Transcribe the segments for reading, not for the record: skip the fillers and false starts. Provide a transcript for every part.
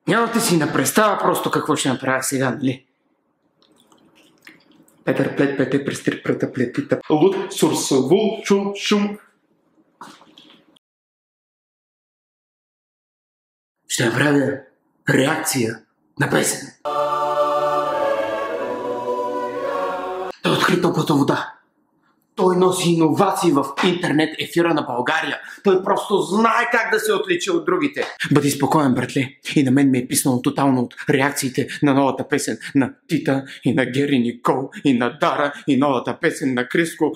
Нямате си на представа просто какво ще направя сега, нали? Петър плет, пете, престри, прата, плетита, луд, сурсавул, чум, шум. Ще направя реакция на песен. Той откри топлата вода. Той носи иновации в интернет ефира на България. Той просто знае как да се отличи от другите. Бъди спокоен, братле. И на мен ми е писнало тотално от реакциите на новата песен на Тита и на Гери Никол и на Дара и новата песен на Криско.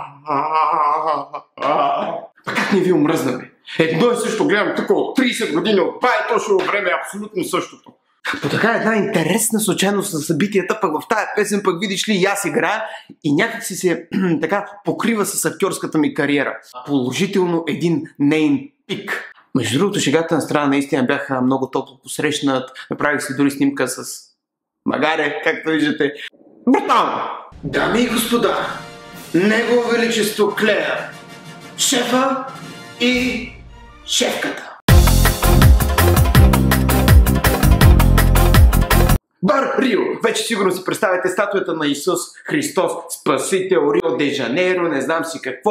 Как не ви омръзна, бе? Едно и също гледам тук от 30 години от това и точно време е абсолютно същото. По така една интересна случайност на събитията, пък в тая песен пък видиш ли и аз играя и някак си се така покрива с актьорската ми кариера. Положително един нейн пик. Между другото, шегата на страна наистина бях много топло посрещнат. Направих си дори снимка с магаре, както виждате. Брутално! Дами и господа, Негово Величество Клея, шефа и шефката. Бар Рио. Вече сигурно си представяте статуята на Исус Христос, Спасител, Рио де Жанейро, не знам си какво.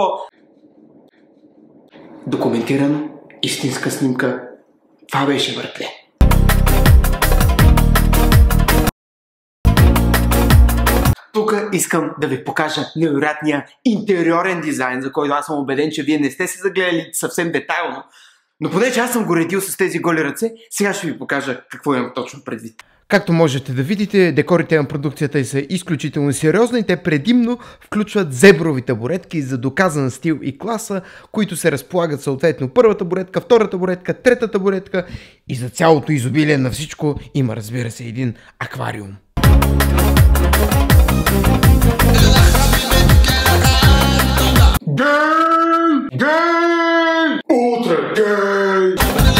Документирано, истинска снимка. Това беше, братле. Тук искам да ви покажа невероятния интериорен дизайн, за който аз съм убеден, че вие не сте се загледали съвсем детайлно. Но понеже аз съм го редил с тези голи ръце, сега ще ви покажа какво имам точно предвид. Както можете да видите, декорите на продукцията са изключително сериозни. Те предимно включват зеброви табуретки за доказан стил и класа, които се разполагат съответно първата табуретка, втората табуретка, третата табуретка и за цялото изобилие на всичко има, разбира се, един аквариум. Утре гей!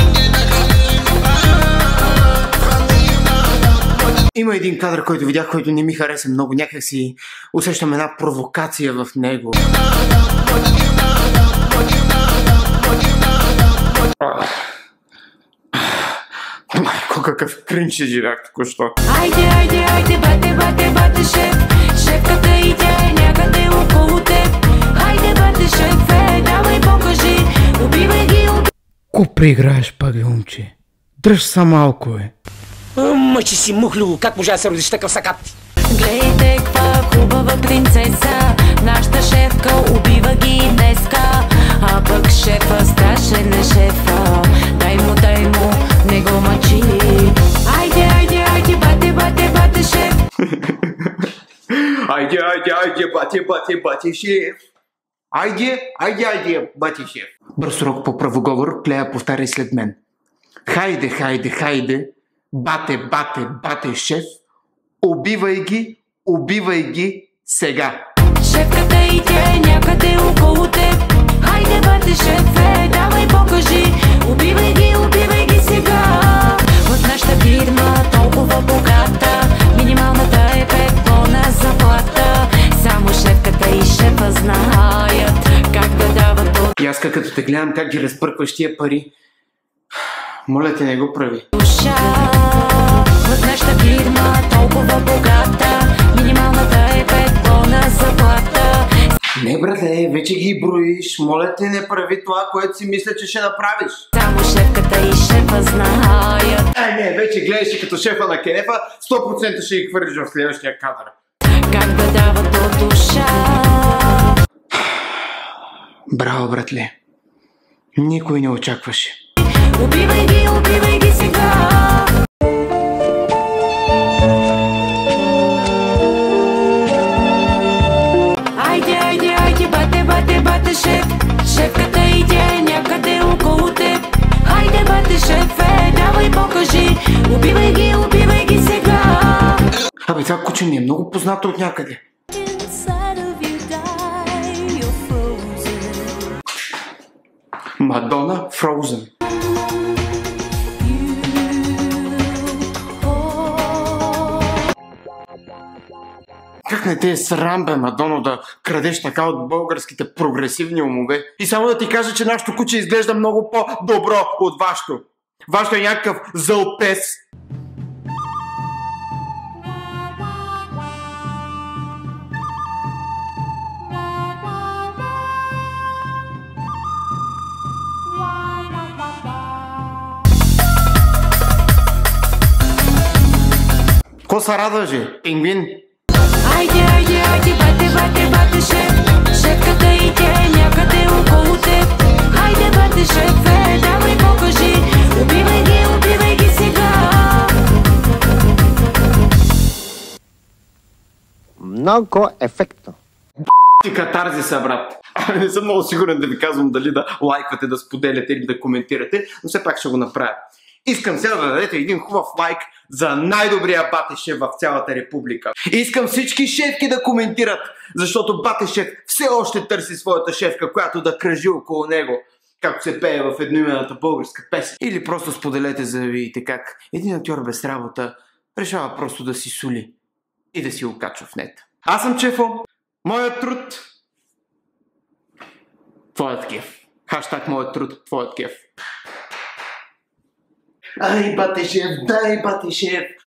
Има един кадър, който видях, който не ми хареса много. Някак си усещам една провокация в него. Майко, какъв кринч живях току-що. Айде, айде, айде, бате, бате, бате, шеф. Шефката идея някъде около теб. Айде, бате, шефе, давай покажи. Убивай ги, Ко преиграеш, паге, момче? Дръж са малко, е. Мъчи си, мухлю, как можа да се родиш такъв сакат? гледайте каква хубава принцеса. Нашата шефка убива ги днеска. А пък шефа страшен е шефа. Дай му, не го мъчи. Айде, айде, айде, бате, бате, бате, шеф. Айде, айде, айде, бате, бате, бате, шеф. Айде, айде, айде, бате, шеф. Бърз урок по правоговор, Клея повтаря след мен. Хайде, хайде, хайде, бате, бате, бате, шеф. Убивай ги сега. Шефката и тя е някъде около теб. Хайде, бате, шефе, давай покажи. Убивай ги сега. В нашата фирма толкова богата, минималната е 5 тона заплата. Само шефката и шефа знаят как да дават душа. И аз като те гледам как ги разпъркваш тия пари, моля те, не го прави. В нашата фирма толкова богата, минималната е 5 тона заплата. Не, брате, вече ги броиш. Моля те, не прави това, което си мисля, че ще направиш. Само шефката и шефа знаят. Не, вече гледаш и като шефа на Кенефа, 100% ще ги хвърлиш в следващия кадър. Как да дават до душа. Браво, братле. Никой не очакваше. Убивай ги сега. Айде, бате, шеф. Шефката и тя е някъде около теб. Хайде, бате, шефе, давай покажи. Убивай ги сега. Абе, това куче ми е много познато от някъде. Мадона Frozen. Как не те е срам, бе, Мадоно, да крадеш така от българските прогресивни умове? И само да ти кажа, че нашето куче изглежда много по-добро от вашето. Вашето е някакъв зълпес. Ко се радваше, пингвин? Айде, айде, айде, бате, бате, бате, шеф. Шефката и тя някъде около теб. Айде, бате, шефе, давай покажи. Убивай ги сега. Много ефектно. Ти катарзиса, брат. Не съм много сигурен да ви казвам дали да лайквате, да споделяте или да коментирате, но все пак ще го направя. Искам сега да дадете един хубав лайк за най-добрия батешеф в цялата република. Искам всички шефки да коментират, защото батешеф все още търси своята шефка, която да кръжи около него, както се пее в едноимената българска песен. Или просто споделете, за да видите как един актьор без работа решава просто да си соли и да си го качва в нет. Аз съм Чефо, моят труд, твоят кеф. Хаштаг моят труд, твоят кеф. Ай, батешеф, дай, батешеф,